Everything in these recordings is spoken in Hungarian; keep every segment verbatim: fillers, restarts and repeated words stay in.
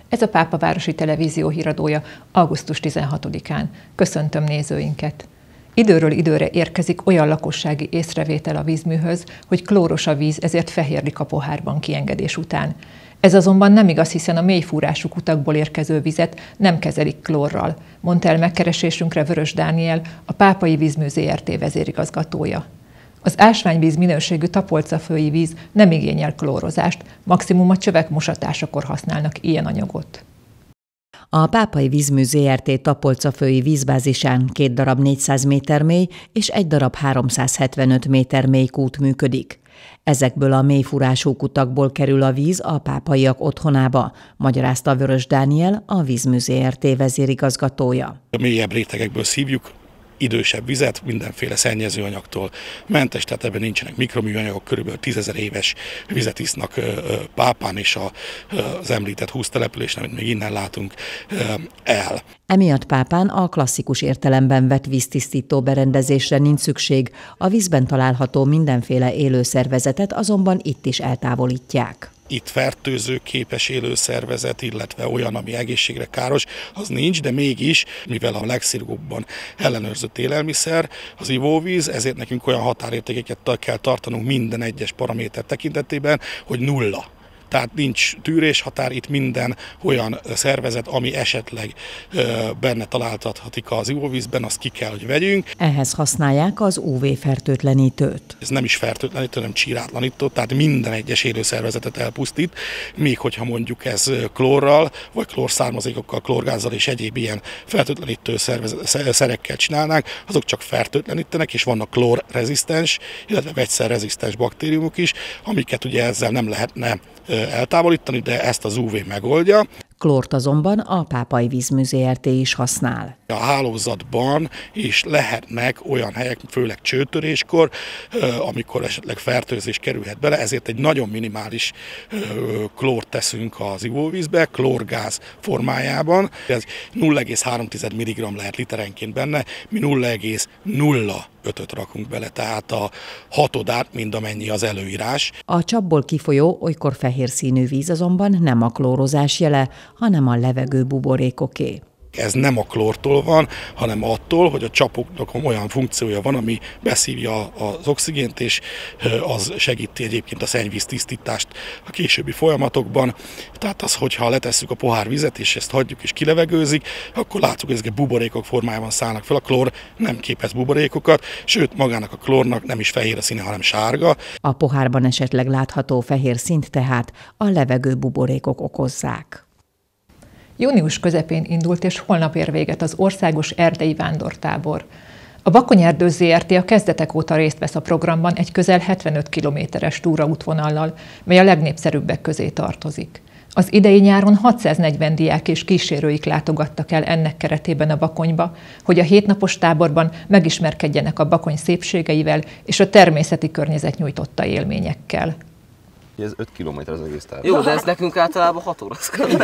Ez a Pápavárosi Televízió híradója augusztus tizenhatodikán. Köszöntöm nézőinket! Időről időre érkezik olyan lakossági észrevétel a vízműhöz, hogy klóros a víz, ezért fehérlik a pohárban kiengedés után. Ez azonban nem igaz, hiszen a mélyfúrású kutakból érkező vizet nem kezelik klórral, mondta el megkeresésünkre Vörös Dániel, a Pápai Vízmű zé er té vezérigazgatója. Az ásványvíz minőségű tapolcaföldi víz nem igényel klórozást, maximum a csövek mosatásakor használnak ilyen anyagot. A Pápai Vízmű zé er té tapolcaföldi vízbázisán két darab négyszáz méter mély és egy darab háromszázhetvenöt méter mély kút működik. Ezekből a mélyfúrású kutakból kerül a víz a pápaiak otthonába, magyarázta Vörös Dániel, a Vízmű zé er té vezérigazgatója. A mélyebb rétegekből szívjuk, idősebb vizet, mindenféle szennyezőanyagtól mentes, tehát ebben nincsenek mikroműanyagok, körülbelül tízezer éves vizet isznak Pápán és az említett húsz településen, amit még innen látunk el. Emiatt Pápán a klasszikus értelemben vett víztisztító berendezésre nincs szükség, a vízben található mindenféle élőszervezetet azonban itt is eltávolítják. Itt fertőző képes élőszervezet, illetve olyan, ami egészségre káros, az nincs, de mégis, mivel a legszigorúbban ellenőrzött élelmiszer, az ivóvíz, ezért nekünk olyan határértékeket kell tartanunk minden egyes paraméter tekintetében, hogy nulla. Tehát nincs tűréshatár, itt minden olyan szervezet, ami esetleg benne találtathatik az ivóvízben, azt ki kell, hogy vegyünk. Ehhez használják az ú vé-fertőtlenítőt. Ez nem is fertőtlenítő, hanem csírátlanító, tehát minden egyes élőszervezetet elpusztít, még hogyha mondjuk ez klórral, vagy klórszármazékokkal, klórgázzal és egyéb ilyen fertőtlenítő szerekkel csinálnánk, azok csak fertőtlenítenek, és vannak klórrezisztens, illetve vegyszerrezisztens baktériumok is, amiket ugye ezzel nem lehetne eltávolítani, de ezt az ú vé megoldja. Klórt azonban a Pápai Vízmű zé er té is használ. A hálózatban is lehetnek olyan helyek, főleg csőtöréskor, amikor esetleg fertőzés kerülhet bele, ezért egy nagyon minimális klórt teszünk az ivóvízbe, klórgáz formájában. Ez nulla egész három milligramm lehet literenként benne, mi nulla egész nulla ötöt rakunk bele, tehát a hatodát, mind amennyi az előírás. A csapból kifolyó, olykor fehér színű víz azonban nem a klórozás jele, hanem a levegő buborékoké. Ez nem a klórtól van, hanem attól, hogy a csapoknak olyan funkciója van, ami beszívja az oxigént, és az segíti egyébként a szennyvíz tisztítást a későbbi folyamatokban. Tehát az, hogyha letesszük a pohár vizet, és ezt hagyjuk és kilevegőzik, akkor látjuk, hogy ezek buborékok formájában szállnak fel. A klór nem képez buborékokat, sőt magának a klórnak nem is fehér a színe, hanem sárga. A pohárban esetleg látható fehér színt tehát a levegő buborékok okozzák. Június közepén indult és holnap ér véget az országos erdei vándortábor. A Bakonyerdő zé er té a kezdetek óta részt vesz a programban egy közel hetvenöt kilométeres túraútvonallal, mely a legnépszerűbbek közé tartozik. Az idei nyáron hatszáznegyven diák és kísérőik látogattak el ennek keretében a Bakonyba, hogy a hétnapos táborban megismerkedjenek a Bakony szépségeivel és a természeti környezet nyújtotta élményekkel. Ez öt kilométer az egész táv. Jó, de ez nekünk általában hat óra.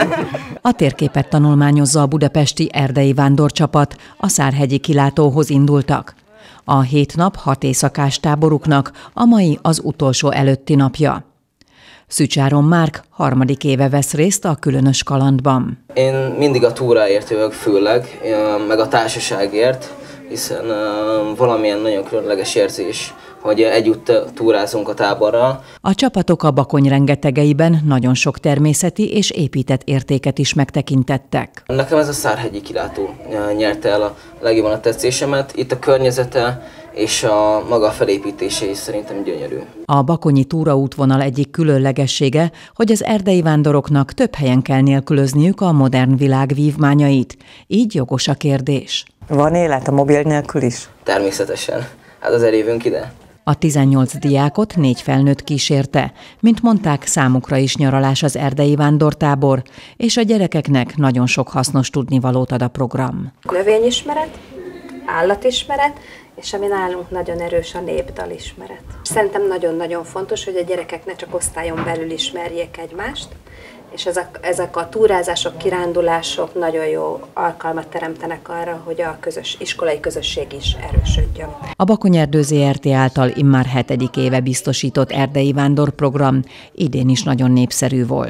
A térképet tanulmányozza a budapesti erdei vándorcsapat, a Szárhegyi kilátóhoz indultak. A hét nap hat éjszakás táboruknak a mai az utolsó előtti napja. Szücsáron Márk harmadik éve vesz részt a különös kalandban. Én mindig a túráért jövök főleg, meg a társaságért, hiszen valamilyen nagyon különleges érzés, hogy együtt túrázunk a táborral. A csapatok a Bakony rengetegeiben nagyon sok természeti és épített értéket is megtekintettek. Nekem ez a Szárhegyi kilátó nyerte el a legjobban a tetszésemet. Itt a környezete és a maga felépítése is szerintem gyönyörű. A bakonyi túraútvonal egyik különlegessége, hogy az erdei vándoroknak több helyen kell nélkülözniük a modern világ vívmányait. Így jogos a kérdés. Van élet a mobil nélkül is? Természetesen. Hát azért jövünk ide. A tizennyolc diákot négy felnőtt kísérte. Mint mondták, számukra is nyaralás az erdei vándortábor, és a gyerekeknek nagyon sok hasznos tudnivalót ad a program. Növényismeret, állatismeret, és ami nálunk nagyon erős, a népdalismeret. Szerintem nagyon-nagyon fontos, hogy a gyerekek ne csak osztályon belül ismerjék egymást, és ezek, ezek a túrázások, kirándulások nagyon jó alkalmat teremtenek arra, hogy a közös, iskolai közösség is erősödjön. A Bakonyerdő zé er té által immár hetedik éve biztosított erdei vándorprogram idén is nagyon népszerű volt.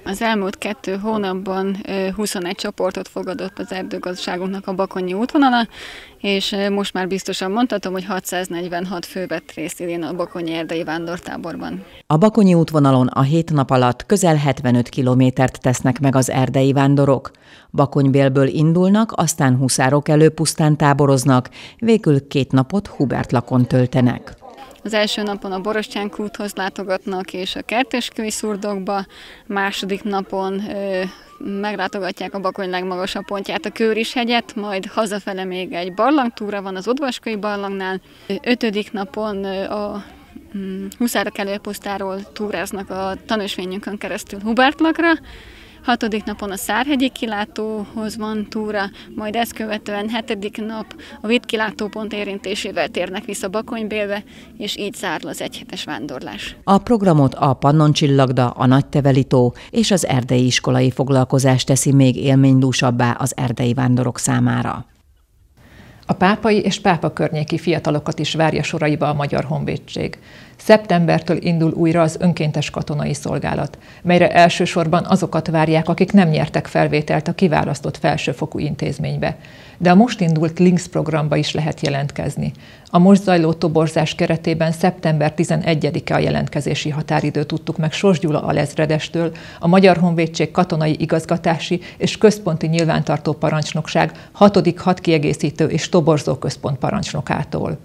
Az elmúlt kettő hónapban huszonegy csoportot fogadott az erdőgazdaságunknak a Bakonyi útvonala, és most már biztosan mondhatom, hogy hatszáznegyvenhat fő vett részt idén a Bakonyi erdei vándortáborban. A Bakonyi útvonalon a hét nap alatt közel hetvenöt kilométert tesznek meg az erdei vándorok. Bakonybélből indulnak, aztán Huszárok elő pusztán táboroznak, végül két napot Hubertlakon töltenek. Az első napon a Borostyán kúthoz látogatnak és a Kertéskői szurdokba, második napon ö, meglátogatják a Bakony legmagasabb pontját, a Kőrishegyet, majd hazafele még egy barlangtúra van az Odvaskői barlangnál. Ötödik napon ö, a mm, Huszárok előpusztáról túráznak a tanúsvényünkön keresztül Hubertlakra. Hatodik napon a Szárhegyi kilátóhoz van túra, majd ezt követően hetedik nap a Vitt kilátópont érintésével térnek vissza Bakonybélbe, és így zárul az egyhetes vándorlás. A programot a Pannoncsillagda, a Nagytevelitó és az erdei iskolai foglalkozás teszi még élménydúsabbá az erdei vándorok számára. A pápai és pápa környéki fiatalokat is várja soraiba a Magyar Honvédség. Szeptembertől indul újra az önkéntes katonai szolgálat, melyre elsősorban azokat várják, akik nem nyertek felvételt a kiválasztott felsőfokú intézménybe. De a most indult Lynx programba is lehet jelentkezni. A most zajló toborzás keretében szeptember tizenegyedike a jelentkezési határidő, tudtuk meg Sós Gyula alezredestől, a Magyar Honvédség katonai igazgatási és központi nyilvántartó parancsnokság hatodik hadkiegészítő és toborzó központ parancsnokától.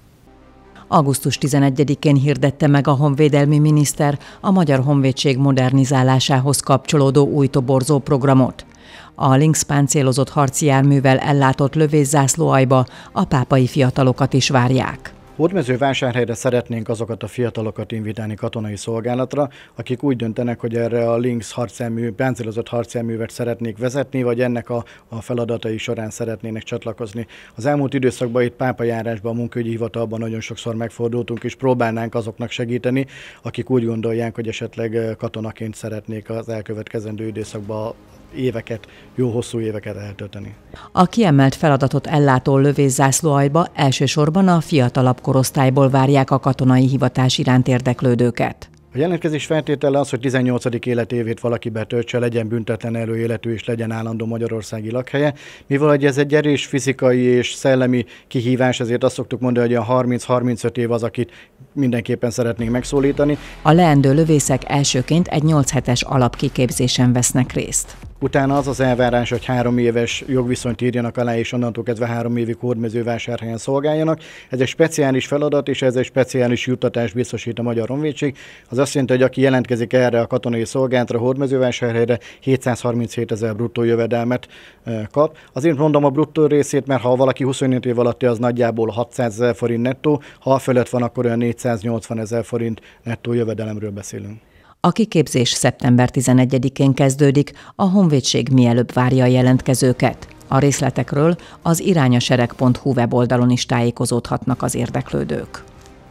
augusztus tizenegyedikén hirdette meg a honvédelmi miniszter a Magyar Honvédség modernizálásához kapcsolódó új toborzó programot. A Lynx páncélozott harci járművel ellátott lövészzászlóaljba a pápai fiatalokat is várják. Hódmezővásárhelyre szeretnénk azokat a fiatalokat invitálni katonai szolgálatra, akik úgy döntenek, hogy erre a Lynx harcjármű, páncélozott harcjárművet szeretnék vezetni, vagy ennek a, a feladatai során szeretnének csatlakozni. Az elmúlt időszakban itt pápajárásban, a munkaügyi hivatalban nagyon sokszor megfordultunk, és próbálnánk azoknak segíteni, akik úgy gondolják, hogy esetleg katonaként szeretnék az elkövetkezendő időszakban éveket, jó hosszú éveket eltölteni. A kiemelt feladatot ellátó lövészzászlóaljba elsősorban a fiatalabb korosztályból várják a katonai hivatás iránt érdeklődőket. A jelentkezés feltétele az, hogy tizennyolcadik életévét valaki betöltse, legyen büntetlen előéletű és legyen állandó magyarországi lakhelye. Mivel hogy ez egy erős fizikai és szellemi kihívás, ezért azt szoktuk mondani, hogy a harminc-harmincöt év az, akit mindenképpen szeretnénk megszólítani. A leendő lövészek elsőként egy nyolc hetes alapkiképzésen vesznek részt. Utána az az elvárás, hogy három éves jogviszonyt írjanak alá, és onnantól kezdve három évig Hódmezővásárhelyen szolgáljanak. Ez egy speciális feladat, és ez egy speciális juttatást biztosít a Magyar Honvédség. Az azt jelenti, hogy aki jelentkezik erre a katonai szolgálatra, Hódmezővásárhelyre, hétszázharminchét ezer bruttó jövedelmet kap. Azért mondom a bruttó részét, mert ha valaki huszonöt év alatti, az nagyjából hatszázezer forint nettó, ha a fölött van, akkor olyan négyszáznyolcvan ezer forint nettó jövedelemről beszélünk. A kiképzés szeptember tizenegyedikén kezdődik, a Honvédség mielőbb várja a jelentkezőket. A részletekről az irányasereg pont hu weboldalon is tájékozódhatnak az érdeklődők.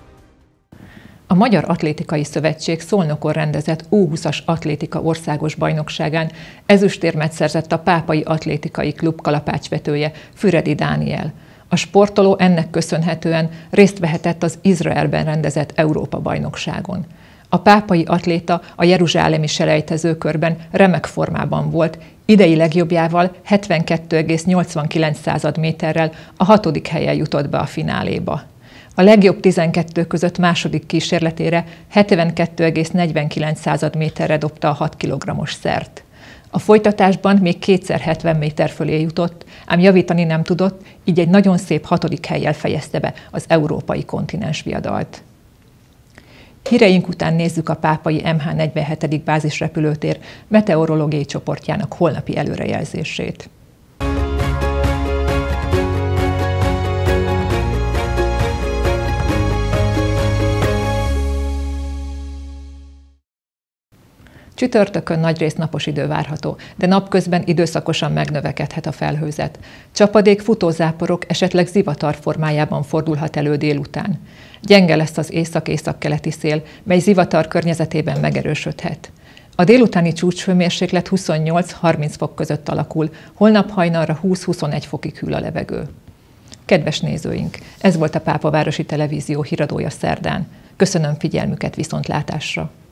A Magyar Atlétikai Szövetség Szolnokon rendezett U húszas atlétika országos bajnokságán ezüstérmet szerzett a Pápai Atlétikai Klub kalapácsvetője, Füredi Dániel. A sportoló ennek köszönhetően részt vehetett az Izraelben rendezett Európa-bajnokságon. A pápai atléta a jeruzsálemi selejtezőkörben remek formában volt, idei legjobbjával hetvenkettő egész nyolcvankilenc méterrel a hatodik helyen jutott be a fináléba. A legjobb tizenkettő között második kísérletére hetvenkettő egész negyvenkilenc méterre dobta a hat kilogrammos szert. A folytatásban még kétszer hetven méter fölé jutott, ám javítani nem tudott, így egy nagyon szép hatodik hellyel fejezte be az európai kontinens viadalt. Híreink után nézzük a pápai em há negyvenhetedik bázisrepülőtér meteorológiai csoportjának holnapi előrejelzését. Csütörtökön nagyrészt napos idő várható, de napközben időszakosan megnövekedhet a felhőzet. Csapadék, futózáporok, esetleg zivatar formájában fordulhat elő délután. Gyenge lesz az észak-északkeleti szél, mely zivatar környezetében megerősödhet. A délutáni csúcshőmérséklet huszonnyolc-harminc fok között alakul, holnap hajnalra húsz-huszonegy fokig hűl a levegő. Kedves nézőink, ez volt a Pápavárosi Televízió híradója szerdán. Köszönöm figyelmüket, viszontlátásra!